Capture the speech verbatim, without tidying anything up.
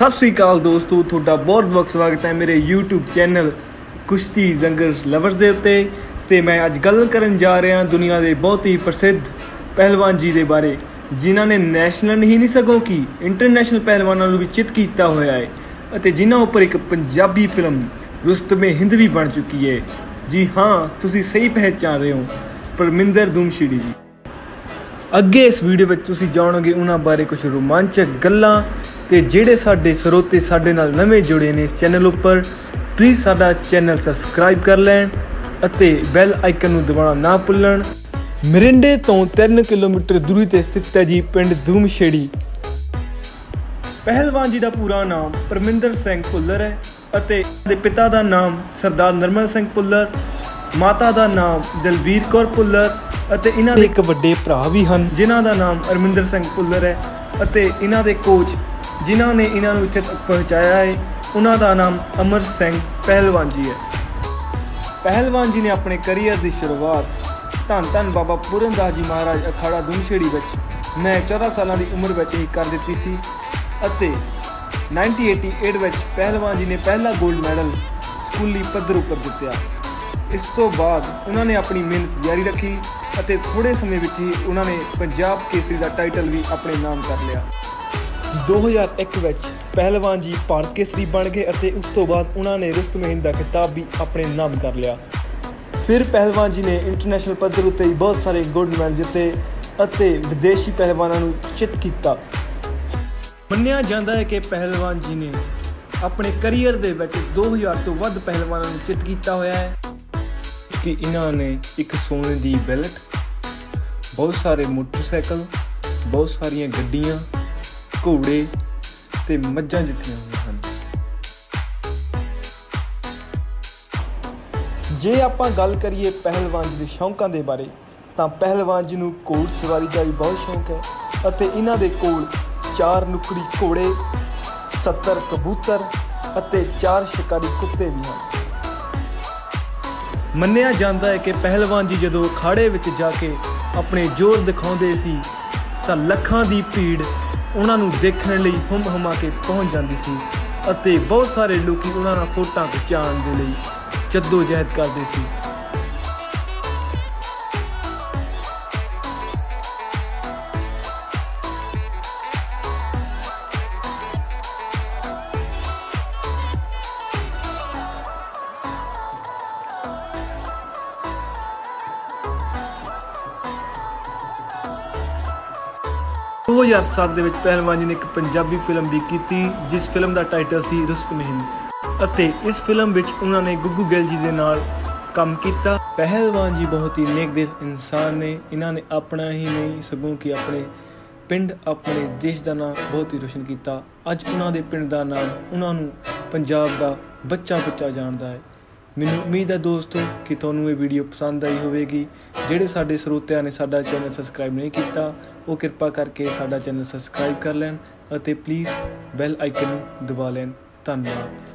सत श्री अकाल दोस्तों, तुहाडा बहुत बहुत स्वागत है मेरे यूट्यूब चैनल कुश्ती दंगल लवर्स के उत्ते। ते मैं अज गल करन जा रहा दुनिया के बहुत ही प्रसिद्ध पहलवान जी के बारे, जिन्हों ने नैशनल ही नहीं सगों कि इंटरनैशनल पहलवानों भी चित किया होया है अते जिन्हां उपर एक पंजाबी फिल्म रुस्तमे हिंद भी बन चुकी है। जी हाँ, तुसी सही पहचान रहे हो, परमिंदर दूमछेड़ी जी। अगे इस वीडियो में तुसी जानोगे उन्हां बारे कुछ रोमांचक गल्लां ते जेड़े साडे सरोते साडे नाल नवें जुड़े ने इस चैनल उपर, प्लीज़ साडा चैनल सबसक्राइब कर लैन अते बैल आइकन नूं दबाना ना भुल्लण। मरिंडे तो तीन किलोमीटर दूरी ते स्थित है जी पिंड दूमछेड़ी। पहलवान जी का पूरा नाम परमिंदर सिंह भुल्लर है अते दे पिता का नाम सरदार नरमल सिंह भुल्लर, माता का नाम दलवीर कौर भुल्लर अते इन्हां दे एक वड्डे भरा भी हैं जिन्हां दा नाम अरमिंदर सिंह भुल्लर है अते इन्हां दे कोच जिन्हों ने इन्हों इत्थे तक पहुँचाया है उन्हों का नाम अमर सिंह पहलवान जी है। पहलवान जी ने अपने करियर की शुरुआत धन धन बाबा पूरन दास जी महाराज अखाड़ा दूमछेड़ी विच मैं चौदह साल की उम्र में ही कर दी सी अते नाइनटीन एटी एट विच पहलवान जी ने पहला गोल्ड मैडल स्कूली पद्धर उपर जितया। इस तो बाद उन्होंने अपनी मेहनत जारी रखी अते थोड़े समय विच ही उन्होंने पंजाब केसरी का टाइटल भी अपने नाम कर लिया। दो हज़ार एक विच पहलवान जी भारत केसरी बन गए अते उस तो बाद उन्होंने रुस्तमे हिंद का खिताब भी अपने नाम कर लिया। फिर पहलवान जी ने इंटरनैशनल पद्धर उत्ते बहुत सारे गोल्ड मैडल जिते अते विदेशी पहलवानों को चित किया। मन्निया जाता है कि पहलवान जी ने अपने करियर दे विच दो हज़ार तो वध पहलवानों को चित किया होया है कि इन्होंने एक सोने की बेल्ट, बहुत सारे मोटरसाइकिल, बहुत सारिया गड्डियां, घोड़े ते मज्जां जित्तियां होईयां हन। जे आपां गल करिए पहलवान जी दे शौकां दे बारे तां पहलवान जी नूं घोड़ सवारी का भी बहुत शौक है अते इन्हां दे कोल चार नुकड़ी घोड़े, सत्तर कबूतर अते चार शिकारी कुत्ते भी हैं। मन्निया जाता है कि पहलवान जी जदों अखाड़े विच जाके अपने जोर दिखाउंदे सी तां लखां दी भीड़ उन्हां नूं देखण लई हुम हुमा के पहुँच जाती सी अते बहुत सारे लोग उन्हां नाल फोटो खिचाउण दे लई जद्दोजहद करदे सी। दो हज़ार सात दे विच पहलवान जी ने एक पंजाबी फिल्म भी की जिस फिल्म का टाइटल सी रुस्तमे हिंद अते इस फिल्म विच उन्होंने गुग्गू गिल जी दे नाल काम किया। पहलवान जी बहुत ही नेक दिल इंसान ने, इन्होंने अपना ही नहीं सगों कि अपने पिंड अपने देश का नाम बहुत ही रोशन किया। अज उन्होंने पिंड का नाम उन्होंने पंजाब का बच्चा बच्चा जानता है। मैनूं उम्मीद है दोस्तों कि तुहानूं ये वीडियो पसंद आई होवेगी। जिहड़े साडे ਸਰੋਤਿਆਂ ने साडा चैनल सबसक्राइब नहीं किया वो कृपा करके साडा चैनल सबसक्राइब कर लैन अते प्लीज़ बैल आइकन दबा लैन। धन्यवाद।